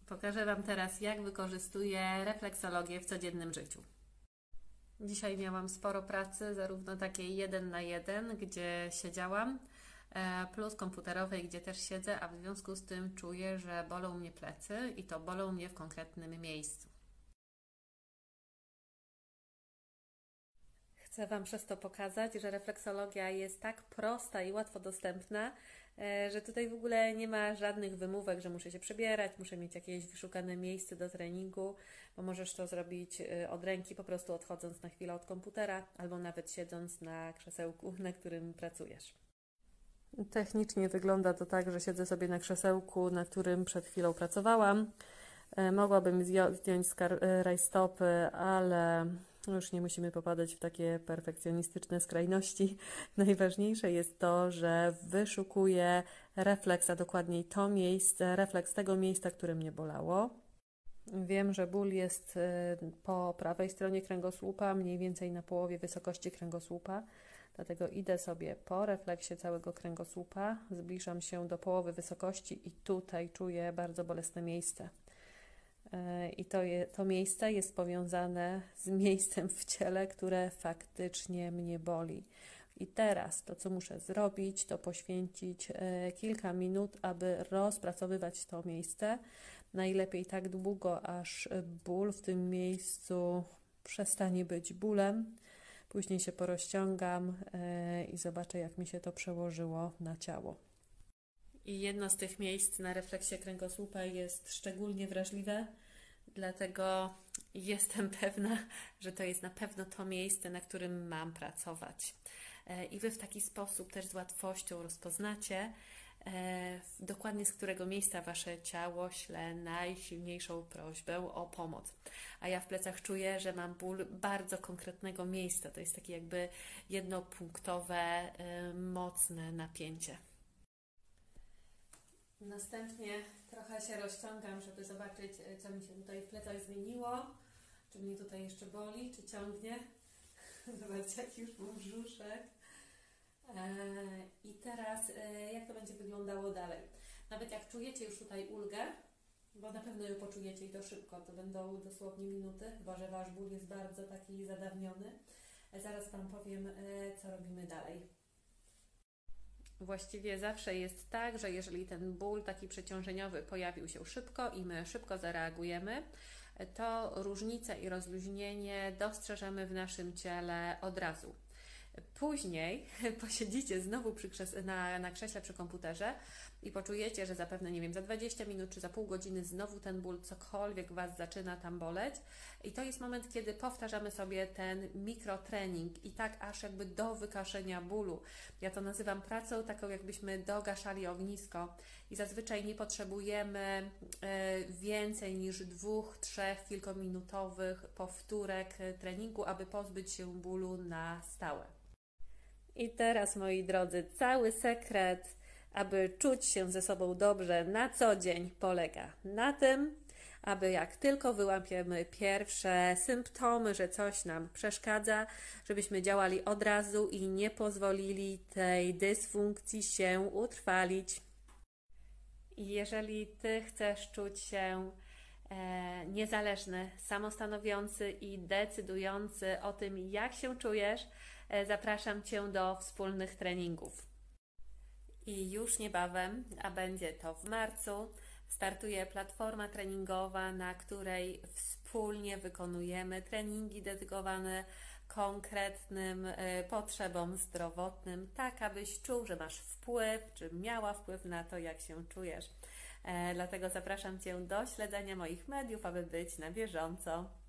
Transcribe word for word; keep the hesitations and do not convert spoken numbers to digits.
Pokażę Wam teraz, jak wykorzystuję refleksologię w codziennym życiu. Dzisiaj miałam sporo pracy, zarówno takiej jeden na jeden, gdzie siedziałam, plus komputerowej, gdzie też siedzę, a w związku z tym czuję, że bolą mnie plecy i to bolą mnie w konkretnym miejscu. Chcę Wam przez to pokazać, że refleksologia jest tak prosta i łatwo dostępna, że tutaj w ogóle nie ma żadnych wymówek, że muszę się przebierać, muszę mieć jakieś wyszukane miejsce do treningu, bo możesz to zrobić od ręki, po prostu odchodząc na chwilę od komputera, albo nawet siedząc na krzesełku, na którym pracujesz. Technicznie wygląda to tak, że siedzę sobie na krzesełku, na którym przed chwilą pracowałam. Mogłabym zdjąć z rajstopy, ale już nie musimy popadać w takie perfekcjonistyczne skrajności. Najważniejsze jest to, że wyszukuję refleks, a dokładniej to miejsce, refleks tego miejsca, które mnie bolało. Wiem, że ból jest po prawej stronie kręgosłupa, mniej więcej na połowie wysokości kręgosłupa. Dlatego idę sobie po refleksie całego kręgosłupa, zbliżam się do połowy wysokości i tutaj czuję bardzo bolesne miejsce. I to, je, to miejsce jest powiązane z miejscem w ciele, które faktycznie mnie boli. I teraz to, co muszę zrobić, to poświęcić kilka minut, aby rozpracowywać to miejsce. Najlepiej tak długo, aż ból w tym miejscu przestanie być bólem. Później się porozciągam i zobaczę, jak mi się to przełożyło na ciało. I jedno z tych miejsc na refleksie kręgosłupa jest szczególnie wrażliwe, dlatego jestem pewna, że to jest na pewno to miejsce, na którym mam pracować. I Wy w taki sposób też z łatwością rozpoznacie, dokładnie z którego miejsca Wasze ciało śle najsilniejszą prośbę o pomoc. A ja w plecach czuję, że mam ból bardzo konkretnego miejsca. To jest takie jakby jednopunktowe, mocne napięcie. Następnie trochę się rozciągam, żeby zobaczyć, co mi się tutaj w plecach zmieniło. Czy mnie tutaj jeszcze boli, czy ciągnie. Zobaczcie, jak już mam brzuszek. I teraz jak to będzie wyglądało dalej. Nawet jak czujecie już tutaj ulgę, bo na pewno ją poczujecie i to szybko, to będą dosłownie minuty, chyba że Wasz ból jest bardzo taki zadawniony. Zaraz Wam powiem, co robimy dalej. Właściwie zawsze jest tak, że jeżeli ten ból taki przeciążeniowy pojawił się szybko i my szybko zareagujemy, to różnicę i rozluźnienie dostrzeżemy w naszym ciele od razu. Później posiedzicie znowu przy krzes- na, na krześle przy komputerze i poczujecie, że zapewne, nie wiem, za dwadzieścia minut czy za pół godziny znowu ten ból, cokolwiek Was zaczyna tam boleć. I to jest moment, kiedy powtarzamy sobie ten mikrotrening i tak aż jakby do wykaszenia bólu. Ja to nazywam pracą taką, jakbyśmy dogaszali ognisko i zazwyczaj nie potrzebujemy y, więcej niż dwóch, trzech kilkuminutowych powtórek treningu, aby pozbyć się bólu na stałe. I teraz, moi drodzy, cały sekret, aby czuć się ze sobą dobrze na co dzień, polega na tym, aby jak tylko wyłapiemy pierwsze symptomy, że coś nam przeszkadza, żebyśmy działali od razu i nie pozwolili tej dysfunkcji się utrwalić. I jeżeli Ty chcesz czuć się e, niezależny, samostanowiący i decydujący o tym, jak się czujesz, e, zapraszam Cię do wspólnych treningów. I już niebawem, a będzie to w marcu, startuje platforma treningowa, na której wspólnie wykonujemy treningi dedykowane konkretnym y, potrzebom zdrowotnym, tak abyś czuł, że masz wpływ, czy miała wpływ na to, jak się czujesz. E, dlatego zapraszam Cię do śledzenia moich mediów, aby być na bieżąco.